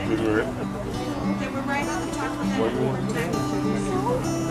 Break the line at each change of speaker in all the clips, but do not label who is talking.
Okay, we're right on the top of that.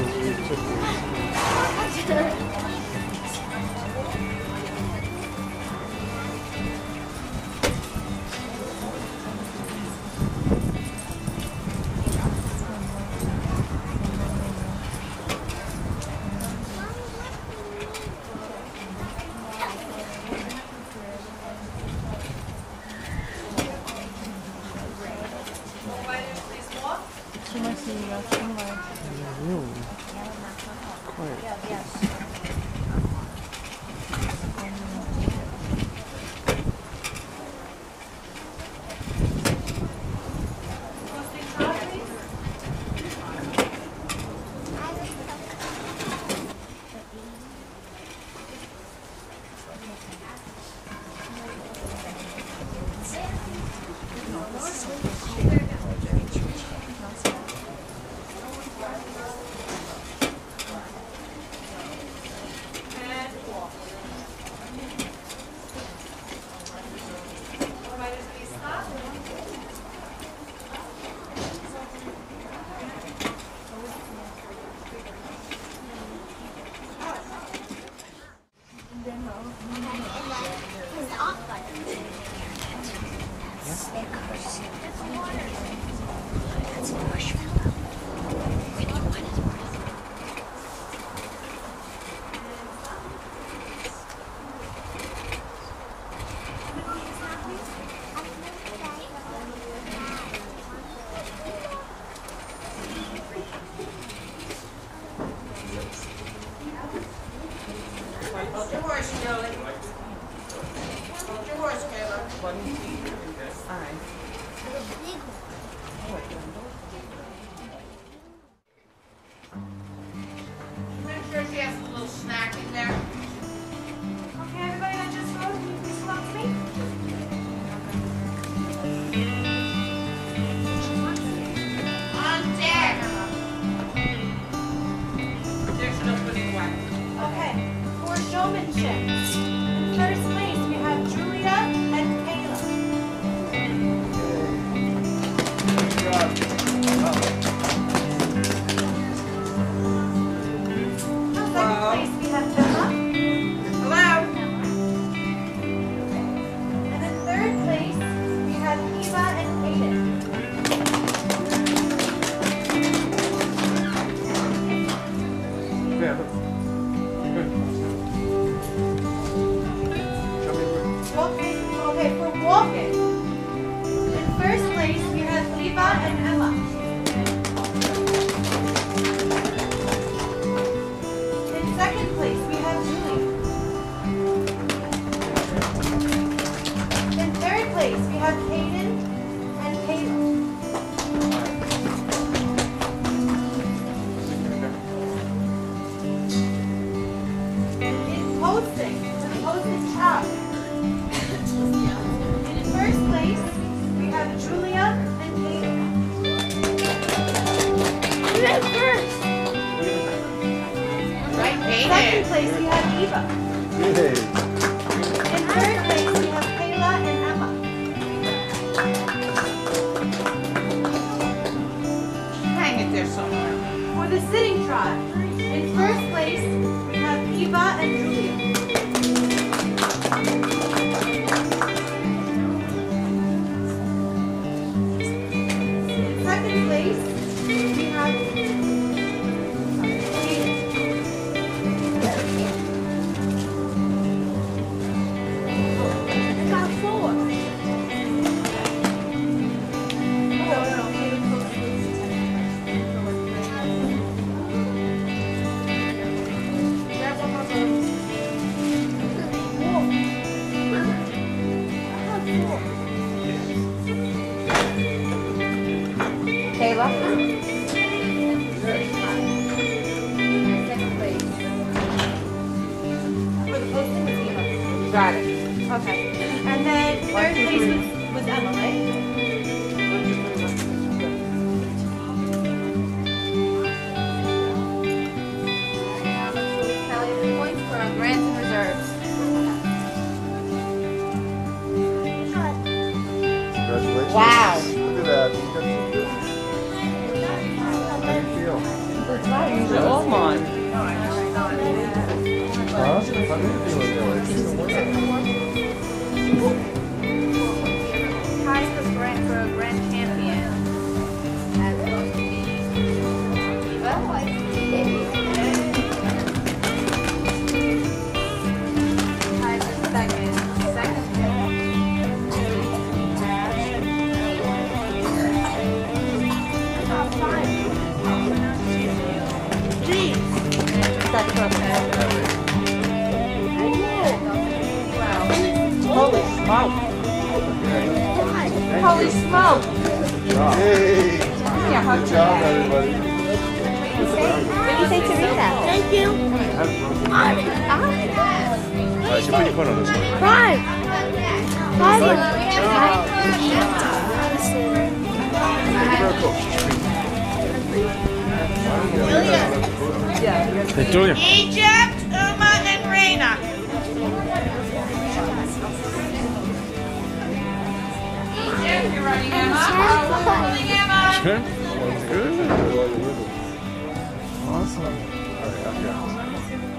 Hold your horse, Julie. Hold your horse, Kayla. All right. Make sure she has a little snack in there.
Okay, everybody that just rode, can you please come up to me?
On deck. There's no putting away.
Okay, for showmanship. In first place, we have Julia and Kayla. Second place, we have Emma.
Hello.
And in third place, we have Eva and Hayden. Okay, for walking. In first place, we have Eva and Emma. In second place, we have Julie. In third place, we have Hayden and Kayla. In posting, the posting chart. In first place, we have Julia and Kayla. First.
Right,
Second
Hayden.
place, we have Eva. In third place, we have Kayla and Emma.
Hang it there somewhere.
For the sitting trot, in first place, we have Eva and Julia. In second place, we have got four. Grab one more balloon.
Kayla.
Second place. For the posting was Eva.
Got it.
Okay. And then third place was Emma, right?
Now let's tally the points for our grants and reserves.
Congratulations.
Wow.
Look at that. You got some good. How do you feel?
These are all
Come on.
Ties for grand champion. That's supposed to be Eva. Ties for second.
Holy smoke. Holy smoke.
Hey,
Yeah,
good job, everybody.
What do you say, Teresa? Thank you.
아, 지금 피니컬 하는 거.
Egypt, Uma, and Reina. Egypt, you're running Emma. Running Emma.
Good. Awesome.